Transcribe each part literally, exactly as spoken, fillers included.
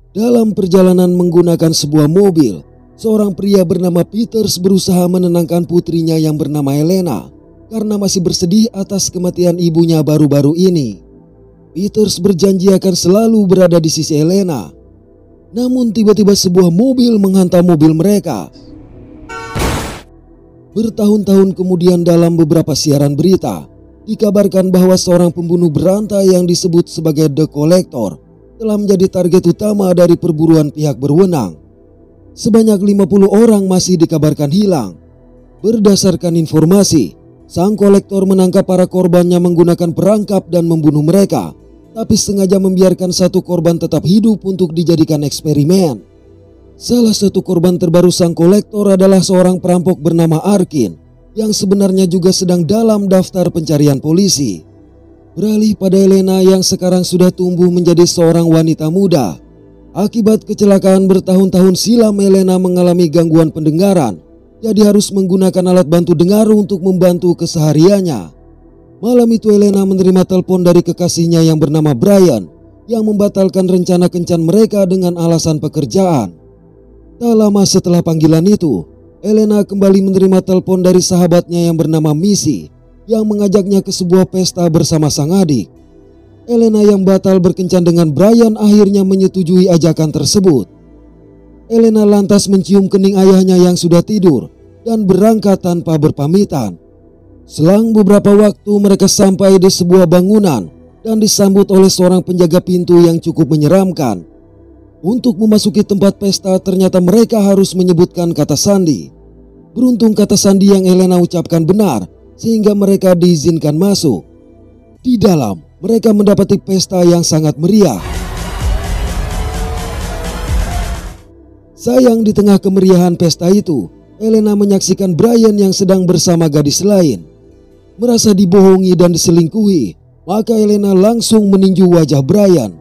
Dalam perjalanan menggunakan sebuah mobil, seorang pria bernama Peters berusaha menenangkan putrinya yang bernama Elena karena masih bersedih atas kematian ibunya baru-baru ini. Peters berjanji akan selalu berada di sisi Elena. Namun tiba-tiba sebuah mobil menghantam mobil mereka. Bertahun-tahun kemudian dalam beberapa siaran berita, dikabarkan bahwa seorang pembunuh berantai yang disebut sebagai The Collector telah menjadi target utama dari perburuan pihak berwenang. Sebanyak lima puluh orang masih dikabarkan hilang. Berdasarkan informasi, sang kolektor menangkap para korbannya menggunakan perangkap dan membunuh mereka, tapi sengaja membiarkan satu korban tetap hidup untuk dijadikan eksperimen. Salah satu korban terbaru sang kolektor adalah seorang perampok bernama Arkin, yang sebenarnya juga sedang dalam daftar pencarian polisi. Beralih pada Elena yang sekarang sudah tumbuh menjadi seorang wanita muda. Akibat kecelakaan bertahun-tahun silam, Elena mengalami gangguan pendengaran, jadi harus menggunakan alat bantu dengar untuk membantu kesehariannya. Malam itu Elena menerima telepon dari kekasihnya yang bernama Brian yang membatalkan rencana kencan mereka dengan alasan pekerjaan. Tak lama setelah panggilan itu, Elena kembali menerima telepon dari sahabatnya yang bernama Missy yang mengajaknya ke sebuah pesta bersama sang adik. Elena yang batal berkencan dengan Brian akhirnya menyetujui ajakan tersebut. Elena lantas mencium kening ayahnya yang sudah tidur dan berangkat tanpa berpamitan. Selang beberapa waktu mereka sampai di sebuah bangunan dan disambut oleh seorang penjaga pintu yang cukup menyeramkan. Untuk memasuki tempat pesta ternyata mereka harus menyebutkan kata sandi. Beruntung kata sandi yang Elena ucapkan benar sehingga mereka diizinkan masuk. Di dalam, mereka mendapati pesta yang sangat meriah. Sayang, di tengah kemeriahan pesta itu, Elena menyaksikan Brian yang sedang bersama gadis lain. Merasa dibohongi dan diselingkuhi, maka Elena langsung meninju wajah Brian.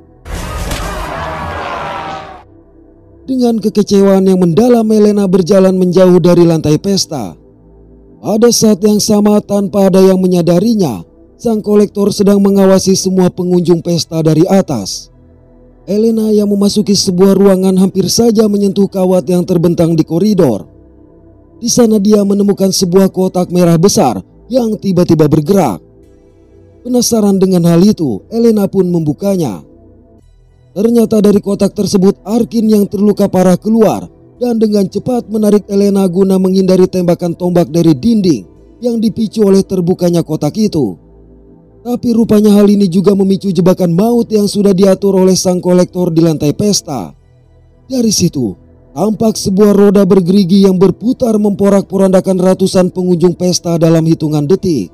Dengan kekecewaan yang mendalam, Elena berjalan menjauh dari lantai pesta. Pada saat yang sama, tanpa ada yang menyadarinya, sang kolektor sedang mengawasi semua pengunjung pesta dari atas. Elena yang memasuki sebuah ruangan hampir saja menyentuh kawat yang terbentang di koridor. Di sana dia menemukan sebuah kotak merah besar yang tiba-tiba bergerak. Penasaran dengan hal itu, Elena pun membukanya. Ternyata dari kotak tersebut Arkin yang terluka parah keluar dan dengan cepat menarik Elena guna menghindari tembakan tombak dari dinding yang dipicu oleh terbukanya kotak itu. Tapi rupanya hal ini juga memicu jebakan maut yang sudah diatur oleh sang kolektor di lantai pesta. Dari situ, tampak sebuah roda bergerigi yang berputar memporak-porandakan ratusan pengunjung pesta dalam hitungan detik.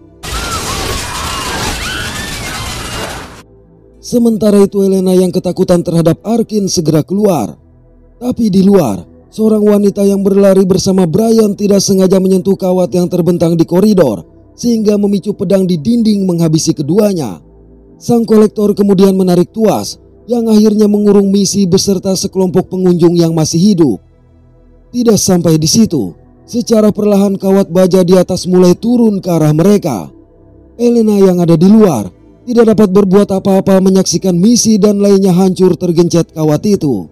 Sementara itu Elena yang ketakutan terhadap Arkin segera keluar. Tapi di luar, seorang wanita yang berlari bersama Brian tidak sengaja menyentuh kawat yang terbentang di koridor sehingga memicu pedang di dinding menghabisi keduanya. Sang kolektor kemudian menarik tuas yang akhirnya mengurung Missy beserta sekelompok pengunjung yang masih hidup. Tidak sampai di situ, secara perlahan kawat baja di atas mulai turun ke arah mereka. Elena yang ada di luar tidak dapat berbuat apa-apa menyaksikan Missy dan lainnya hancur tergencet kawat itu.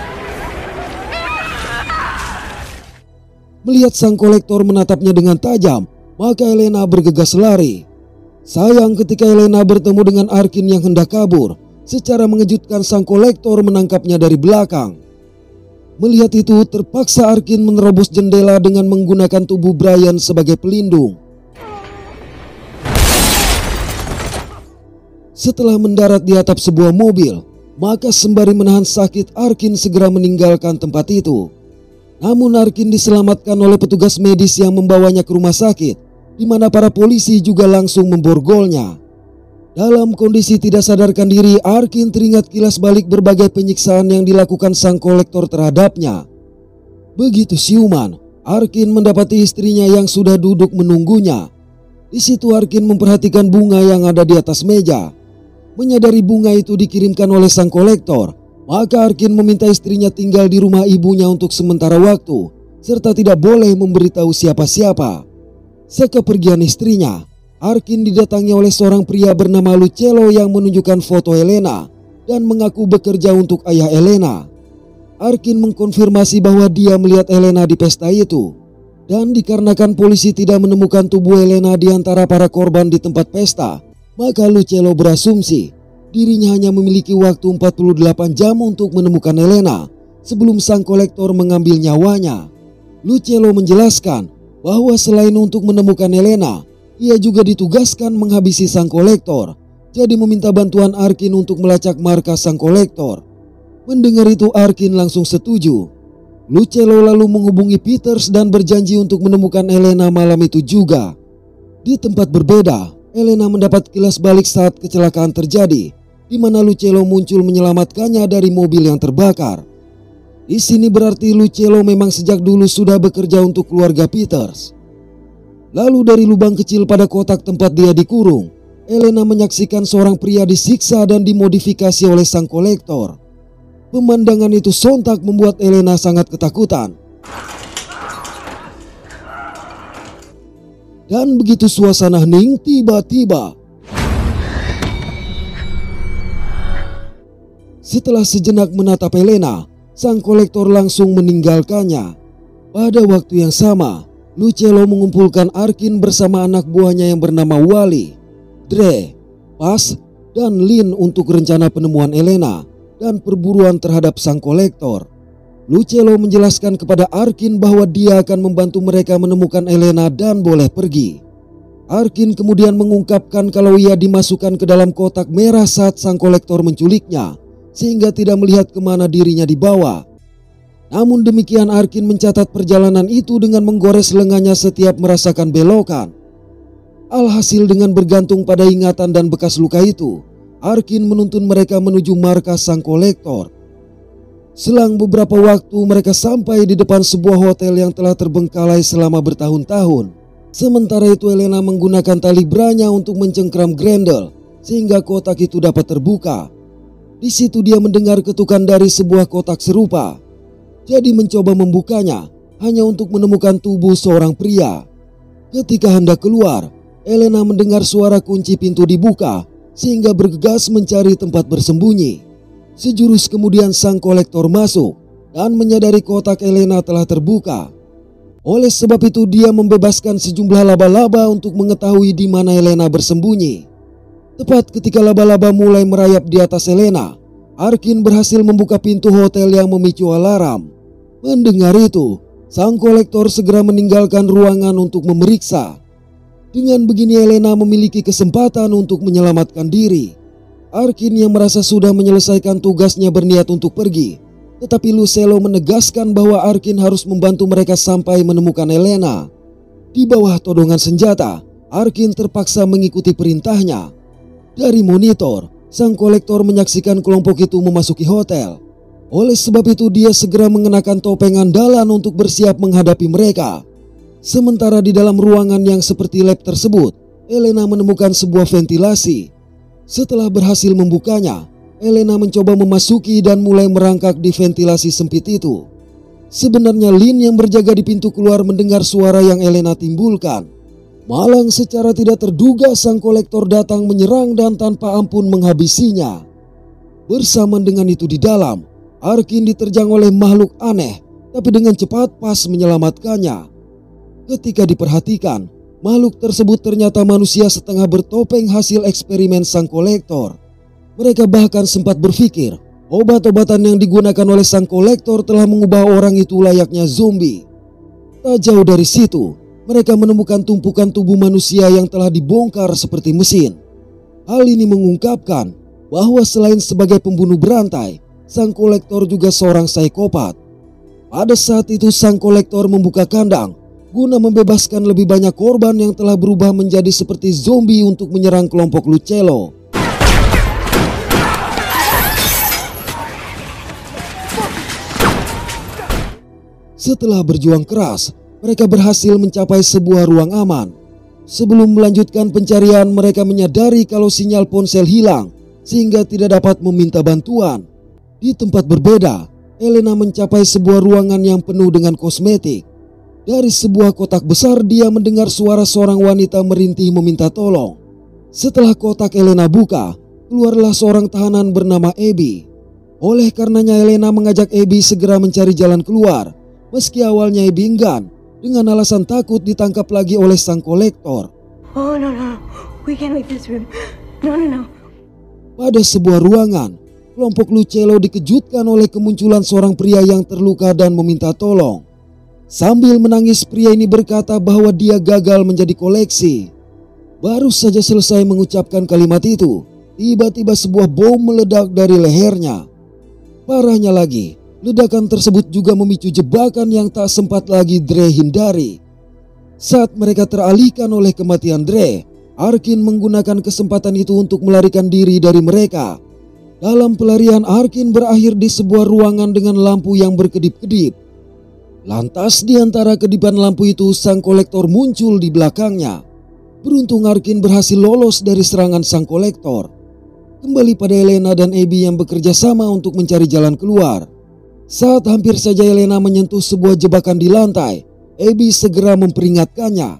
Melihat sang kolektor menatapnya dengan tajam, maka Elena bergegas lari. Sayang, ketika Elena bertemu dengan Arkin yang hendak kabur, secara mengejutkan sang kolektor menangkapnya dari belakang. Melihat itu, terpaksa Arkin menerobos jendela dengan menggunakan tubuh Brian sebagai pelindung. Setelah mendarat di atap sebuah mobil, maka sembari menahan sakit, Arkin segera meninggalkan tempat itu. Namun Arkin diselamatkan oleh petugas medis yang membawanya ke rumah sakit, di mana para polisi juga langsung memborgolnya. Dalam kondisi tidak sadarkan diri, Arkin teringat kilas balik berbagai penyiksaan yang dilakukan sang kolektor terhadapnya. Begitu siuman, Arkin mendapati istrinya yang sudah duduk menunggunya. Di situ Arkin memperhatikan bunga yang ada di atas meja. Menyadari bunga itu dikirimkan oleh sang kolektor, maka Arkin meminta istrinya tinggal di rumah ibunya untuk sementara waktu, serta tidak boleh memberitahu siapa-siapa. Sekepergian istrinya, Arkin didatangi oleh seorang pria bernama Lucello yang menunjukkan foto Elena dan mengaku bekerja untuk ayah Elena. Arkin mengkonfirmasi bahwa dia melihat Elena di pesta itu. Dan dikarenakan polisi tidak menemukan tubuh Elena di antara para korban di tempat pesta, maka Lucello berasumsi dirinya hanya memiliki waktu empat puluh delapan jam untuk menemukan Elena sebelum sang kolektor mengambil nyawanya. Lucello menjelaskan bahwa selain untuk menemukan Elena, ia juga ditugaskan menghabisi sang kolektor. Jadi meminta bantuan Arkin untuk melacak markas sang kolektor. Mendengar itu Arkin langsung setuju. Lucello lalu menghubungi Peters dan berjanji untuk menemukan Elena malam itu juga. Di tempat berbeda, Elena mendapat kilas balik saat kecelakaan terjadi, di mana Lucello muncul menyelamatkannya dari mobil yang terbakar. Di sini berarti Lucello memang sejak dulu sudah bekerja untuk keluarga Peters. Lalu dari lubang kecil pada kotak tempat dia dikurung, Elena menyaksikan seorang pria disiksa dan dimodifikasi oleh sang kolektor. Pemandangan itu sontak membuat Elena sangat ketakutan. Dan begitu suasana hening, tiba-tiba setelah sejenak menatap Elena, sang kolektor langsung meninggalkannya. Pada waktu yang sama, Lucello mengumpulkan Arkin bersama anak buahnya yang bernama Wally, Dre, Paz, dan Lin untuk rencana penemuan Elena dan perburuan terhadap sang kolektor. Lucello menjelaskan kepada Arkin bahwa dia akan membantu mereka menemukan Elena dan boleh pergi. Arkin kemudian mengungkapkan kalau ia dimasukkan ke dalam kotak merah saat sang kolektor menculiknya, sehingga tidak melihat kemana dirinya dibawa. Namun demikian Arkin mencatat perjalanan itu dengan menggores lengannya setiap merasakan belokan. Alhasil dengan bergantung pada ingatan dan bekas luka itu, Arkin menuntun mereka menuju markas sang kolektor. Selang beberapa waktu mereka sampai di depan sebuah hotel yang telah terbengkalai selama bertahun-tahun. Sementara itu Elena menggunakan tali branya untuk mencengkram Grendel sehingga kotak itu dapat terbuka. Di situ dia mendengar ketukan dari sebuah kotak serupa. Jadi mencoba membukanya hanya untuk menemukan tubuh seorang pria. Ketika hendak keluar, Elena mendengar suara kunci pintu dibuka sehingga bergegas mencari tempat bersembunyi. Sejurus kemudian sang kolektor masuk dan menyadari kotak Elena telah terbuka. Oleh sebab itu dia membebaskan sejumlah laba-laba untuk mengetahui di mana Elena bersembunyi. Tepat ketika laba-laba mulai merayap di atas Elena, Arkin berhasil membuka pintu hotel yang memicu alarm. Mendengar itu, sang kolektor segera meninggalkan ruangan untuk memeriksa. Dengan begini Elena memiliki kesempatan untuk menyelamatkan diri. Arkin yang merasa sudah menyelesaikan tugasnya berniat untuk pergi. Tetapi Lucello menegaskan bahwa Arkin harus membantu mereka sampai menemukan Elena. Di bawah todongan senjata, Arkin terpaksa mengikuti perintahnya. Dari monitor, sang kolektor menyaksikan kelompok itu memasuki hotel. Oleh sebab itu dia segera mengenakan topeng andalan untuk bersiap menghadapi mereka. Sementara di dalam ruangan yang seperti lab tersebut, Elena menemukan sebuah ventilasi. Setelah berhasil membukanya, Elena mencoba memasuki dan mulai merangkak di ventilasi sempit itu. Sebenarnya Lin yang berjaga di pintu keluar mendengar suara yang Elena timbulkan. Malang secara tidak terduga sang kolektor datang menyerang dan tanpa ampun menghabisinya. Bersamaan dengan itu di dalam, Arkin diterjang oleh makhluk aneh, tapi dengan cepat Pas menyelamatkannya. Ketika diperhatikan, makhluk tersebut ternyata manusia setengah bertopeng hasil eksperimen sang kolektor. Mereka bahkan sempat berpikir obat-obatan yang digunakan oleh sang kolektor telah mengubah orang itu layaknya zombie. Tak jauh dari situ, mereka menemukan tumpukan tubuh manusia yang telah dibongkar seperti mesin. Hal ini mengungkapkan bahwa selain sebagai pembunuh berantai, sang kolektor juga seorang psikopat. Pada saat itu sang kolektor membuka kandang guna membebaskan lebih banyak korban yang telah berubah menjadi seperti zombie untuk menyerang kelompok Lucello. Setelah berjuang keras, mereka berhasil mencapai sebuah ruang aman. Sebelum melanjutkan pencarian, mereka menyadari kalau sinyal ponsel hilang sehingga tidak dapat meminta bantuan. Di tempat berbeda, Elena mencapai sebuah ruangan yang penuh dengan kosmetik. Dari sebuah kotak besar dia mendengar suara seorang wanita merintih meminta tolong. Setelah kotak Elena buka, keluarlah seorang tahanan bernama Abby. Oleh karenanya Elena mengajak Abby segera mencari jalan keluar, meski awalnya Abby enggan dengan alasan takut ditangkap lagi oleh sang kolektor. Oh no no, we can't leave this room. No no no. Pada sebuah ruangan, kelompok Lucello dikejutkan oleh kemunculan seorang pria yang terluka dan meminta tolong. Sambil menangis, pria ini berkata bahwa dia gagal menjadi koleksi. Baru saja selesai mengucapkan kalimat itu, tiba-tiba sebuah bom meledak dari lehernya. Parahnya lagi, ledakan tersebut juga memicu jebakan yang tak sempat lagi Dre hindari. Saat mereka teralihkan oleh kematian Dre, Arkin menggunakan kesempatan itu untuk melarikan diri dari mereka. Dalam pelarian, Arkin berakhir di sebuah ruangan dengan lampu yang berkedip-kedip. Lantas di antara kedipan lampu itu sang kolektor muncul di belakangnya. Beruntung Arkin berhasil lolos dari serangan sang kolektor. Kembali pada Elena dan Abby yang bekerja sama untuk mencari jalan keluar. Saat hampir saja Elena menyentuh sebuah jebakan di lantai, Abby segera memperingatkannya.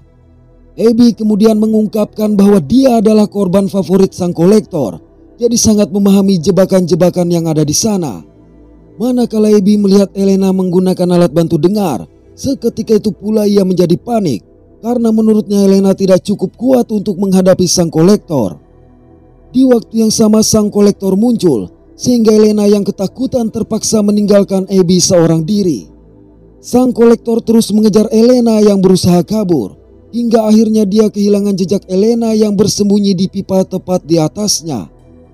Abby kemudian mengungkapkan bahwa dia adalah korban favorit sang kolektor, jadi sangat memahami jebakan-jebakan yang ada di sana. Manakala Abby melihat Elena menggunakan alat bantu dengar, seketika itu pula ia menjadi panik karena menurutnya Elena tidak cukup kuat untuk menghadapi sang kolektor. Di waktu yang sama sang kolektor muncul, sehingga Elena yang ketakutan terpaksa meninggalkan Abby seorang diri. Sang kolektor terus mengejar Elena yang berusaha kabur, hingga akhirnya dia kehilangan jejak Elena yang bersembunyi di pipa tepat di atasnya.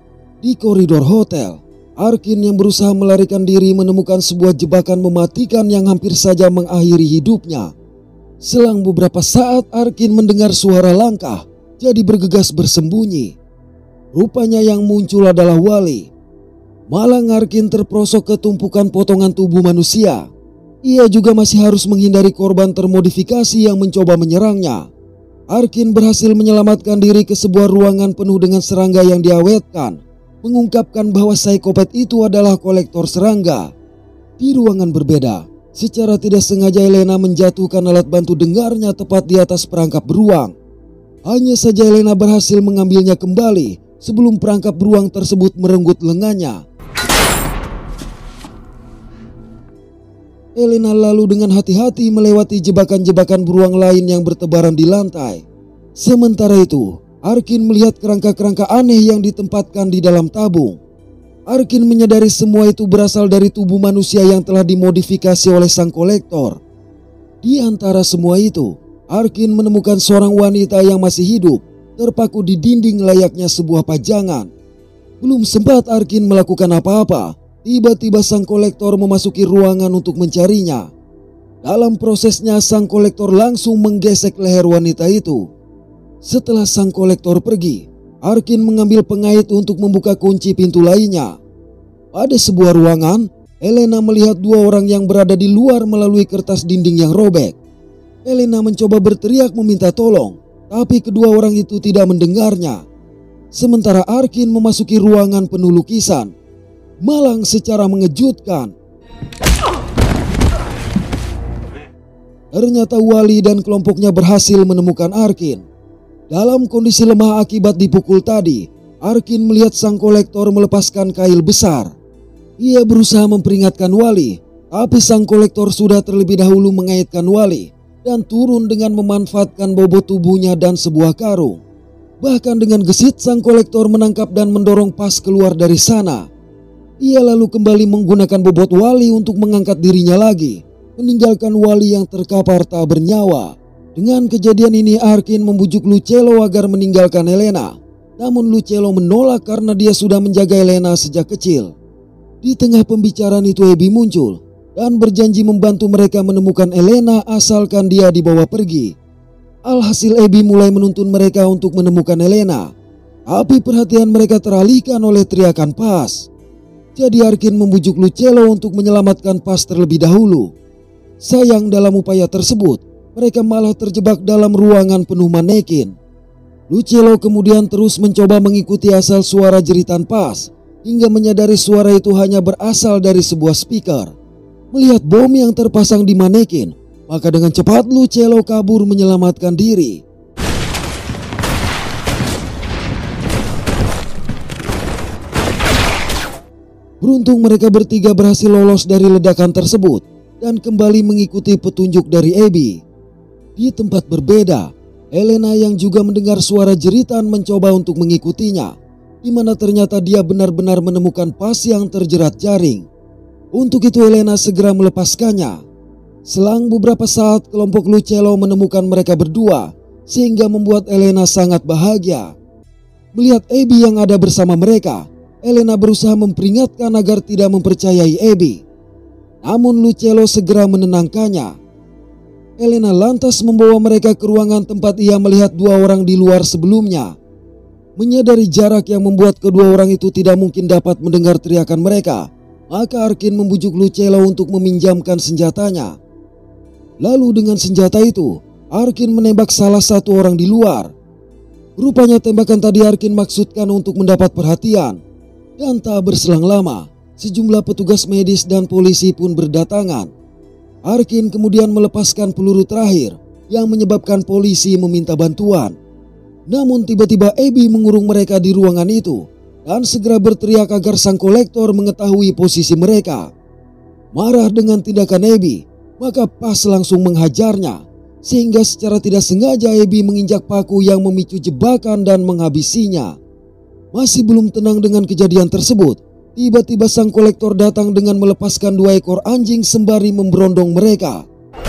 Di koridor hotel, Arkin yang berusaha melarikan diri menemukan sebuah jebakan mematikan yang hampir saja mengakhiri hidupnya. Selang beberapa saat Arkin mendengar suara langkah, jadi bergegas bersembunyi. Rupanya yang muncul adalah Wally. Malang Arkin terperosok ke tumpukan potongan tubuh manusia. Ia juga masih harus menghindari korban termodifikasi yang mencoba menyerangnya. Arkin berhasil menyelamatkan diri ke sebuah ruangan penuh dengan serangga yang diawetkan, mengungkapkan bahwa psikopat itu adalah kolektor serangga. Di ruangan berbeda, secara tidak sengaja Elena menjatuhkan alat bantu dengarnya tepat di atas perangkap beruang. Hanya saja Elena berhasil mengambilnya kembali sebelum perangkap beruang tersebut merenggut lengannya. Elena lalu dengan hati-hati melewati jebakan-jebakan beruang lain yang bertebaran di lantai. Sementara itu, Arkin melihat kerangka-kerangka aneh yang ditempatkan di dalam tabung. Arkin menyadari semua itu berasal dari tubuh manusia yang telah dimodifikasi oleh sang kolektor. Di antara semua itu, Arkin menemukan seorang wanita yang masih hidup, terpaku di dinding layaknya sebuah pajangan. Belum sempat Arkin melakukan apa-apa, tiba-tiba sang kolektor memasuki ruangan untuk mencarinya. Dalam prosesnya sang kolektor langsung menggesek leher wanita itu. Setelah sang kolektor pergi, Arkin mengambil pengait untuk membuka kunci pintu lainnya. Pada sebuah ruangan, Elena melihat dua orang yang berada di luar melalui kertas dinding yang robek. Elena mencoba berteriak meminta tolong, tapi kedua orang itu tidak mendengarnya. Sementara Arkin memasuki ruangan penuh lukisan. Malang secara mengejutkan, ternyata Wally dan kelompoknya berhasil menemukan Arkin. Dalam kondisi lemah akibat dipukul tadi, Arkin melihat sang kolektor melepaskan kail besar. Ia berusaha memperingatkan Wally, tapi sang kolektor sudah terlebih dahulu mengaitkan Wally dan turun dengan memanfaatkan bobot tubuhnya dan sebuah karung. Bahkan dengan gesit sang kolektor menangkap dan mendorong Pas keluar dari sana. Ia lalu kembali menggunakan bobot Wally untuk mengangkat dirinya lagi, meninggalkan Wally yang terkapar tak bernyawa. Dengan kejadian ini Arkin membujuk Lucello agar meninggalkan Elena. Namun Lucello menolak karena dia sudah menjaga Elena sejak kecil. Di tengah pembicaraan itu Abby muncul dan berjanji membantu mereka menemukan Elena asalkan dia dibawa pergi. Alhasil Abby mulai menuntun mereka untuk menemukan Elena. Tapi perhatian mereka teralihkan oleh teriakan Pas. Jadi Arkin membujuk Lucello untuk menyelamatkan Pas terlebih dahulu. Sayang dalam upaya tersebut, mereka malah terjebak dalam ruangan penuh manekin. Lucello kemudian terus mencoba mengikuti asal suara jeritan Pas, hingga menyadari suara itu hanya berasal dari sebuah speaker. Melihat bom yang terpasang di manekin, maka dengan cepat Lucello kabur menyelamatkan diri. Beruntung mereka bertiga berhasil lolos dari ledakan tersebut dan kembali mengikuti petunjuk dari Abby. Di tempat berbeda, Elena yang juga mendengar suara jeritan mencoba untuk mengikutinya, di mana ternyata dia benar-benar menemukan pas yang terjerat jaring. Untuk itu Elena segera melepaskannya. Selang beberapa saat kelompok Lucello menemukan mereka berdua, sehingga membuat Elena sangat bahagia. Melihat Abby yang ada bersama mereka, Elena berusaha memperingatkan agar tidak mempercayai Abby. Namun Lucello segera menenangkannya. Elena lantas membawa mereka ke ruangan tempat ia melihat dua orang di luar sebelumnya. Menyadari jarak yang membuat kedua orang itu tidak mungkin dapat mendengar teriakan mereka, maka Arkin membujuk Lucello untuk meminjamkan senjatanya. Lalu dengan senjata itu, Arkin menembak salah satu orang di luar. Rupanya tembakan tadi Arkin maksudkan untuk mendapat perhatian. Dan tak berselang lama, sejumlah petugas medis dan polisi pun berdatangan. Arkin kemudian melepaskan peluru terakhir yang menyebabkan polisi meminta bantuan. Namun tiba-tiba Abby mengurung mereka di ruangan itu dan segera berteriak agar sang kolektor mengetahui posisi mereka. Marah dengan tindakan Abby, maka Pas langsung menghajarnya, sehingga secara tidak sengaja Abby menginjak paku yang memicu jebakan dan menghabisinya. Masih belum tenang dengan kejadian tersebut, tiba-tiba sang kolektor datang dengan melepaskan dua ekor anjing sembari memberondong mereka.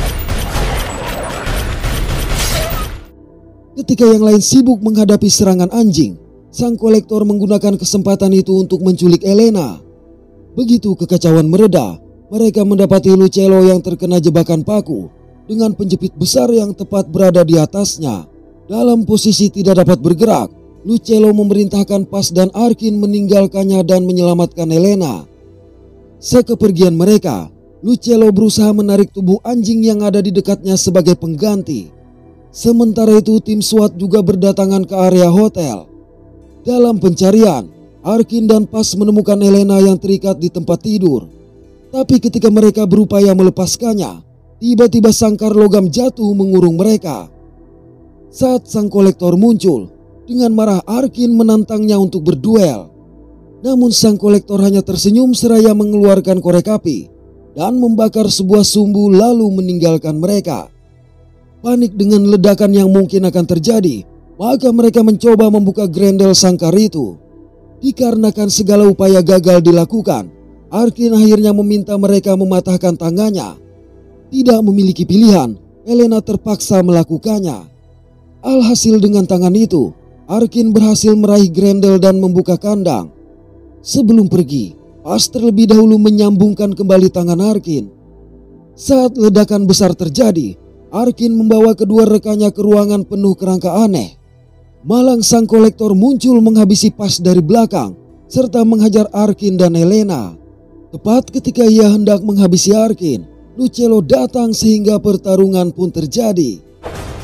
Ketika yang lain sibuk menghadapi serangan anjing, sang kolektor menggunakan kesempatan itu untuk menculik Elena. Begitu kekacauan mereda, mereka mendapati Lucello yang terkena jebakan paku dengan penjepit besar yang tepat berada di atasnya. Dalam posisi tidak dapat bergerak, Lucello memerintahkan Pas dan Arkin meninggalkannya dan menyelamatkan Elena. Sekepergian mereka, Lucello berusaha menarik tubuh anjing yang ada di dekatnya sebagai pengganti. Sementara itu tim SWAT juga berdatangan ke area hotel. Dalam pencarian, Arkin dan Pas menemukan Elena yang terikat di tempat tidur. Tapi ketika mereka berupaya melepaskannya, tiba-tiba sangkar logam jatuh mengurung mereka. Saat sang kolektor muncul, dengan marah Arkin menantangnya untuk berduel. Namun sang kolektor hanya tersenyum seraya mengeluarkan korek api dan membakar sebuah sumbu lalu meninggalkan mereka. Panik dengan ledakan yang mungkin akan terjadi, maka mereka mencoba membuka grendel sangkar itu. Dikarenakan segala upaya gagal dilakukan, Arkin akhirnya meminta mereka mematahkan tangannya. Tidak memiliki pilihan, Elena terpaksa melakukannya. Alhasil dengan tangan itu, Arkin berhasil meraih grendel dan membuka kandang. Sebelum pergi, Pas terlebih dahulu menyambungkan kembali tangan Arkin. Saat ledakan besar terjadi, Arkin membawa kedua rekannya ke ruangan penuh kerangka aneh. Malang sang kolektor muncul menghabisi Pas dari belakang serta menghajar Arkin dan Elena. Tepat ketika ia hendak menghabisi Arkin, Lucello datang sehingga pertarungan pun terjadi.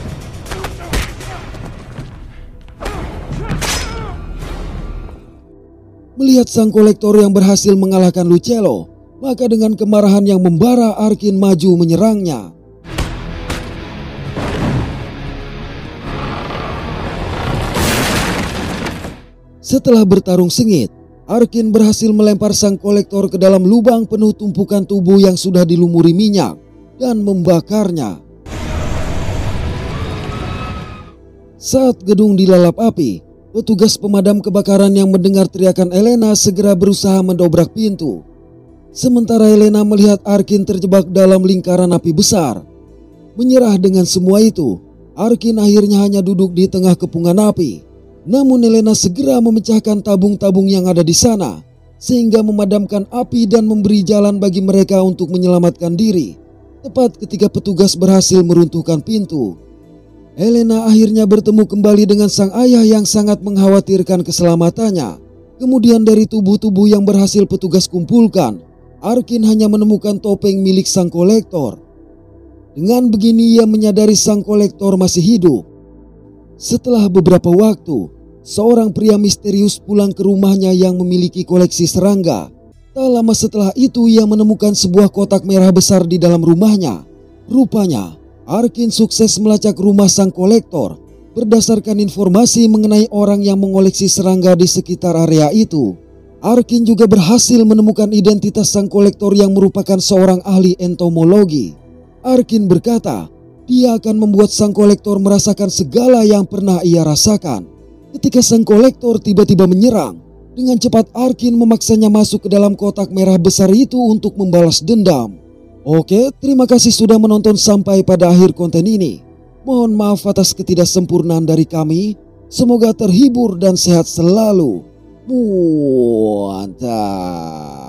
Melihat sang kolektor yang berhasil mengalahkan Lucello, maka dengan kemarahan yang membara Arkin maju menyerangnya. Setelah bertarung sengit, Arkin berhasil melempar sang kolektor ke dalam lubang penuh tumpukan tubuh yang sudah dilumuri minyak dan membakarnya. Saat gedung dilalap api, petugas pemadam kebakaran yang mendengar teriakan Elena segera berusaha mendobrak pintu. Sementara Elena melihat Arkin terjebak dalam lingkaran api besar. Menyerah dengan semua itu, Arkin akhirnya hanya duduk di tengah kepungan api. Namun Elena segera memecahkan tabung-tabung yang ada di sana, sehingga memadamkan api dan memberi jalan bagi mereka untuk menyelamatkan diri. Tepat ketika petugas berhasil meruntuhkan pintu, Elena akhirnya bertemu kembali dengan sang ayah yang sangat mengkhawatirkan keselamatannya. Kemudian dari tubuh-tubuh yang berhasil petugas kumpulkan, Arkin hanya menemukan topeng milik sang kolektor. Dengan begini ia menyadari sang kolektor masih hidup. Setelah beberapa waktu, seorang pria misterius pulang ke rumahnya yang memiliki koleksi serangga. Tak lama setelah itu ia menemukan sebuah kotak merah besar di dalam rumahnya. Rupanya Arkin sukses melacak rumah sang kolektor berdasarkan informasi mengenai orang yang mengoleksi serangga di sekitar area itu. Arkin juga berhasil menemukan identitas sang kolektor yang merupakan seorang ahli entomologi. Arkin berkata, dia akan membuat sang kolektor merasakan segala yang pernah ia rasakan. Ketika sang kolektor tiba-tiba menyerang, dengan cepat Arkin memaksanya masuk ke dalam kotak merah besar itu untuk membalas dendam. Oke, terima kasih sudah menonton sampai pada akhir konten ini. Mohon maaf atas ketidaksempurnaan dari kami. Semoga terhibur dan sehat selalu. Mantap.